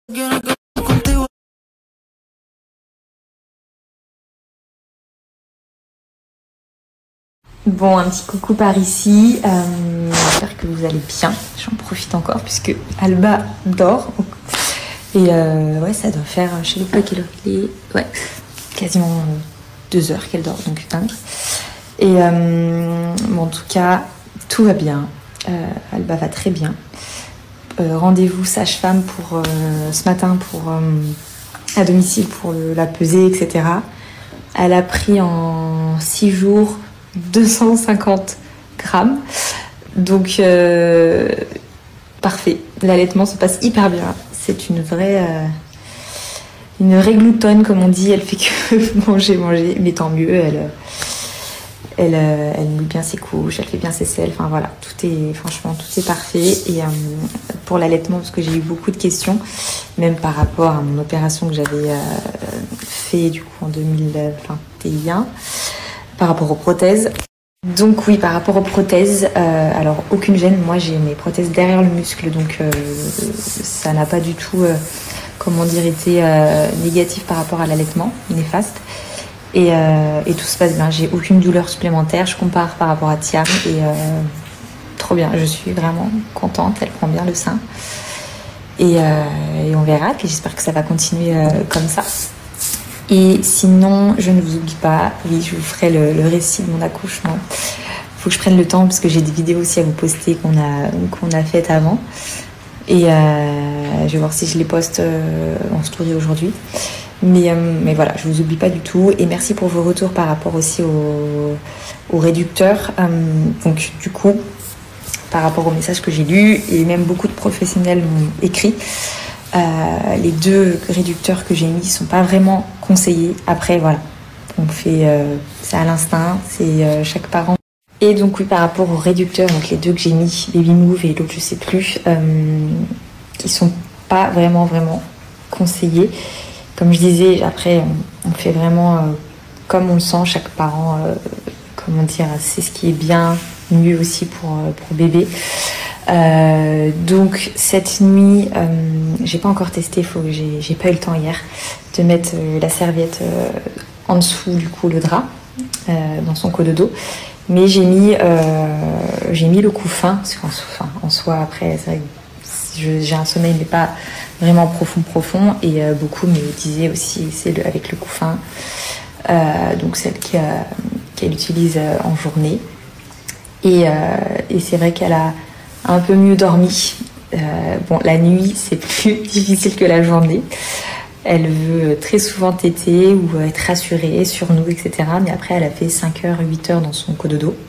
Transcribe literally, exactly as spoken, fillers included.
Bon, un petit coucou par ici, euh, j'espère que vous allez bien, j'en profite encore puisque Alba dort et euh, ouais ça doit faire, je sais pas quelle heure il est, ouais, quasiment deux heures qu'elle dort, donc dingue. Et euh, bon, en tout cas tout va bien, euh, Alba va très bien, euh, rendez-vous sage-femme pour euh, ce matin pour euh, à domicile pour le, la peser, et cetera. Elle a pris en six jours deux cent cinquante grammes, donc euh, parfait, l'allaitement se passe hyper bien, c'est une vraie euh, une vraie gloutonne comme on dit, elle fait que manger manger, mais tant mieux, elle elle, elle mouille bien ses couches, elle fait bien ses selles, enfin voilà, tout est franchement tout est parfait. Et euh, pour l'allaitement, parce que j'ai eu beaucoup de questions, même par rapport à mon opération que j'avais euh, fait du coup en deux mille vingt et un, par rapport aux prothèses. Donc oui, par rapport aux prothèses, euh, alors aucune gêne, moi j'ai mes prothèses derrière le muscle, donc euh, ça n'a pas du tout, euh, comment dire, été euh, négatif par rapport à l'allaitement, néfaste. Et, euh, et tout se passe bien, j'ai aucune douleur supplémentaire, je compare par rapport à Tiam et euh, trop bien, je suis vraiment contente, elle prend bien le sein. Et, euh, et on verra, puis j'espère que ça va continuer euh, comme ça. Et sinon, je ne vous oublie pas, oui, je vous ferai le, le récit de mon accouchement. Il faut que je prenne le temps parce que j'ai des vidéos aussi à vous poster qu'on a, qu'on a faites avant. Et euh, je vais voir si je les poste euh, en story aujourd'hui. Mais, euh, mais voilà, je ne vous oublie pas du tout. Et merci pour vos retours par rapport aussi au, au réducteur. Euh, donc du coup, par rapport aux messages que j'ai lus, et même beaucoup de professionnels m'ont écrit, Euh, les deux réducteurs que j'ai mis sont pas vraiment conseillés. Après voilà, on fait, euh, c'est à l'instinct, c'est euh, chaque parent. Et donc oui, par rapport aux réducteurs, donc les deux que j'ai mis, Baby Move et l'autre je sais plus, euh, ils sont pas vraiment vraiment conseillés. Comme je disais, après on, on fait vraiment euh, comme on le sent, chaque parent, euh, comment dire, c'est ce qui est bien, mieux aussi pour euh, pour bébé. Euh, donc cette nuit, euh, j'ai pas encore testé, faut que j'ai, j'ai pas eu le temps hier de mettre euh, la serviette euh, en dessous du coup le drap euh, dans son cododo, mais j'ai mis euh, j'ai mis le couffin parce qu'en enfin, en soi après c'est vrai que je, j'ai un sommeil mais pas vraiment profond profond et euh, beaucoup me disaient aussi c'est le, avec le couffin, euh, donc celle qui, euh, qu'elle utilise euh, en journée et, euh, et c'est vrai qu'elle a un peu mieux dormi. Euh, bon, la nuit, c'est plus difficile que la journée. Elle veut très souvent téter ou être rassurée sur nous, et cetera. Mais après, elle a fait cinq heures, huit heures dans son cododo.